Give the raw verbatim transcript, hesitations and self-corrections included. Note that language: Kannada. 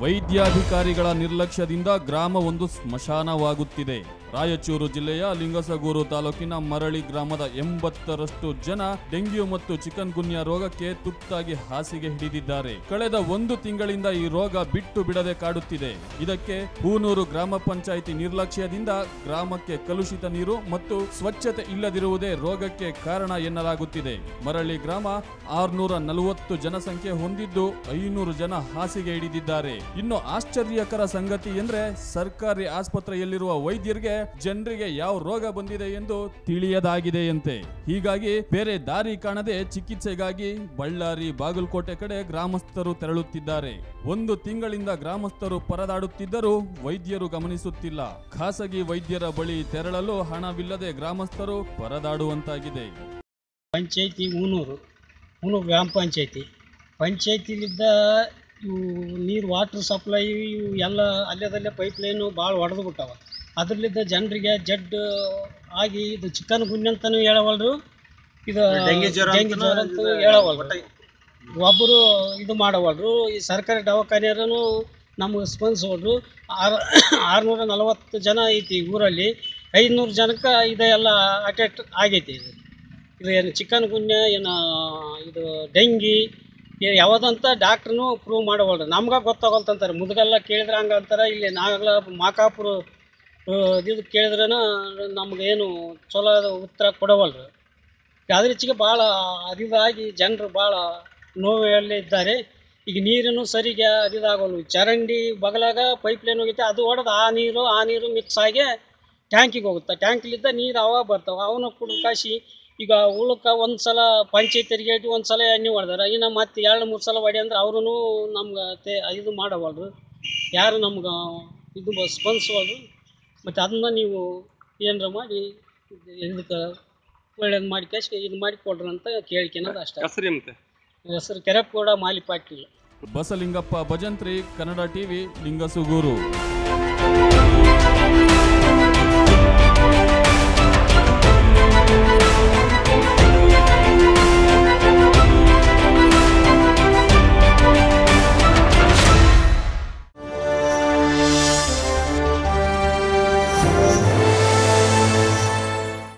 ವೈದ್ಯಾಧಿಕಾರಿಗಳ ನಿರ್ಲಕ್ಷ್ಯದಿಂದ ಗ್ರಾಮವೊಂದು ಸ್ಮಶಾನವಾಗುತ್ತಿದೆ. ರಾಯಚೂರು ಜಿಲ್ಲೆಯ ಲಿಂಗಸಗೂರು ತಾಲೂಕಿನ ಮರಳಿ ಗ್ರಾಮದ ಎಂಬತ್ತರಷ್ಟು ಜನ ಡೆಂಗ್ಯೂ ಮತ್ತು ಚಿಕನ್ ಗುನ್ಯಾ ರೋಗಕ್ಕೆ ತುತ್ತಾಗಿ ಹಾಸಿಗೆ ಹಿಡಿದಿದ್ದಾರೆ. ಕಳೆದ ಒಂದು ತಿಂಗಳಿಂದ ಈ ರೋಗ ಬಿಟ್ಟು ಬಿಡದೆ ಕಾಡುತ್ತಿದೆ. ಇದಕ್ಕೆ ಹೂನೂರು ಗ್ರಾಮ ಪಂಚಾಯಿತಿ ನಿರ್ಲಕ್ಷ್ಯದಿಂದ ಗ್ರಾಮಕ್ಕೆ ಕಲುಷಿತ ನೀರು ಮತ್ತು ಸ್ವಚ್ಛತೆ ಇಲ್ಲದಿರುವುದೇ ರೋಗಕ್ಕೆ ಕಾರಣ ಎನ್ನಲಾಗುತ್ತಿದೆ. ಮರಳಿ ಗ್ರಾಮ ಆರ್ನೂರ ನಲವತ್ತು ಜನಸಂಖ್ಯೆ ಹೊಂದಿದ್ದು ಐನೂರು ಜನ ಹಾಸಿಗೆ ಹಿಡಿದಿದ್ದಾರೆ. ಇನ್ನು ಆಶ್ಚರ್ಯಕರ ಸಂಗತಿ ಎಂದ್ರೆ ಸರ್ಕಾರಿ ಆಸ್ಪತ್ರೆಯಲ್ಲಿರುವ ವೈದ್ಯರಿಗೆ ಜನರಿಗೆ ಯಾವ ರೋಗ ಬಂದಿದೆ ಎಂದು ತಿಳಿಯದಾಗಿದೆಯಂತೆ. ಹೀಗಾಗಿ ಬೇರೆ ದಾರಿ ಕಾಣದೆ ಚಿಕಿತ್ಸೆಗಾಗಿ ಬಳ್ಳಾರಿ, ಬಾಗಲಕೋಟೆ ಕಡೆ ಗ್ರಾಮಸ್ಥರು ತೆರಳುತ್ತಿದ್ದಾರೆ. ಒಂದು ತಿಂಗಳಿಂದ ಗ್ರಾಮಸ್ಥರು ಪರದಾಡುತ್ತಿದ್ದರೂ ವೈದ್ಯರು ಗಮನಿಸುತ್ತಿಲ್ಲ. ಖಾಸಗಿ ವೈದ್ಯರ ಬಳಿ ತೆರಳಲು ಹಣವಿಲ್ಲದೆ ಗ್ರಾಮಸ್ಥರು ಪರದಾಡುವಂತಾಗಿದೆ. ಪಂಚಾಯತಿ ಹೂನೂರು ಹೂನೂರು ಗ್ರಾಮ ಪಂಚಾಯತಿ ಪಂಚಾಯತಿಲಿದ್ದ ಇವು ನೀರು ವಾಟರ್ ಸಪ್ಲೈ ಇವು ಎಲ್ಲ ಅಲ್ಲದಲ್ಲೇ ಪೈಪ್ ಲೈನು ಭಾಳ ಒಡೆದು ಬಿಟ್ಟವ. ಅದರಲ್ಲಿದ್ದ ಜನರಿಗೆ ಜಡ್ ಆಗಿ ಇದು ಚಿಕನ್ ಗುನ್ಯ ಅಂತಲೂ ಹೇಳವಲ್ರು, ಇದು ಡೆಂಗಿ ಜ್ವರ ಅಂತೂ ಹೇಳವಲ್ರು. ಒಬ್ಬರು ಇದು ಮಾಡವಲ್ರು. ಈ ಸರ್ಕಾರಿ ದವಾಖಾನೆಯರೂ ನಮಗೆ ಸ್ಪಂದಿಸವಲ್ರು. ಆರು ಆರುನೂರ ನಲವತ್ತು ಜನ ಐತಿ ಊರಲ್ಲಿ, ಐದುನೂರು ಜನಕ್ಕೆ ಇದೆಲ್ಲ ಅಟ್ಯಾಕ್ ಆಗೈತಿ. ಇದು ಇದು ಏನು ಚಿಕನ್ ಗುನ್ಯ ಏನು ಇದು ಡೆಂಗಿ ಯಾವುದಂತ ಡಾಕ್ಟ್ರೂ ಪ್ರೂವ್ ಮಾಡವಲ್ರು. ನಮ್ಗೆ ಗೊತ್ತಾಗಲ್ತಂತಾರೆ. ಮುದುಗೆಲ್ಲ ಕೇಳಿದ್ರೆ ಹಂಗೆ ಅಂತಾರೆ. ಇಲ್ಲಿ ನಾವೆಲ್ಲ ಮಾಕಾಪುರ ಇದು ಕೇಳಿದ್ರೂ ನಮಗೇನು ಚಲೋ ಉತ್ತರ ಕೊಡವಲ್ರು. ಅದ್ರೀಚೆಗೆ ಭಾಳ ಅರಿದಾಗಿ ಜನರು ಭಾಳ ನೋವಲ್ಲೇ ಇದ್ದಾರೆ. ಈಗ ನೀರನ್ನು ಸರಿಗೆ ಅರಿದಾಗಲ್ವು. ಚರಂಡಿ ಬಗಲಾಗ ಪೈಪ್ ಲೈನ್ ಹೋಗೈತೆ, ಅದು ಹೊಡೆದು ಆ ನೀರು ಆ ನೀರು ಮಿಕ್ಸ್ ಆಗಿ ಟ್ಯಾಂಕಿಗೆ ಹೋಗುತ್ತೆ. ಟ್ಯಾಂಕಿಲಿದ್ದ ನೀರು ಅವಾಗ ಬರ್ತಾವೆ, ಅವನ್ನ ಕುಡಿದು ಕಾಶಿ ಈಗ ಉಳಕ್ಕೆ ಒಂದು ಸಲ ಪಂಚಾಯತಿಗೆ ಇಟ್ಟು ಒಂದು ಸಲ ಎಣ್ಣೆ ಹೊಡೆದಾರೆ. ಇನ್ನು ಮತ್ತೆ ಎರಡು ಮೂರು ಸಲ ಹೊಡೆ ಅಂದ್ರೆ ಅವ್ರೂ ನಮ್ಗೆ ತೇ ಇದು ಮಾಡವಲ್ರು. ಯಾರು ನಮ್ಗೆ ಇದು ಸ್ಪಂದಿಸವಲ್ರು. ಮತ್ತು ಅದನ್ನ ನೀವು ಏನರ ಮಾಡಿ ಇದಕ್ಕೆ ಒಳ್ಳೇದು ಮಾಡಿ ಕ್ಯಾಶ್ ಇದು ಮಾಡಿ ಕೊಡ್ರಿ ಅಂತ ಕೇಳ್ಕೊಳೋದು ಅಷ್ಟೇ. ಹೆಸರು ಕೆರೆಪಗೌಡ ಮಾಲಿ ಪಾಟೀಲ್. ಬಸಲಿಂಗಪ್ಪ ಭಜಂತ್ರಿ, ಕನ್ನಡ ಟಿವಿ, ಲಿಂಗಸಗೂರು.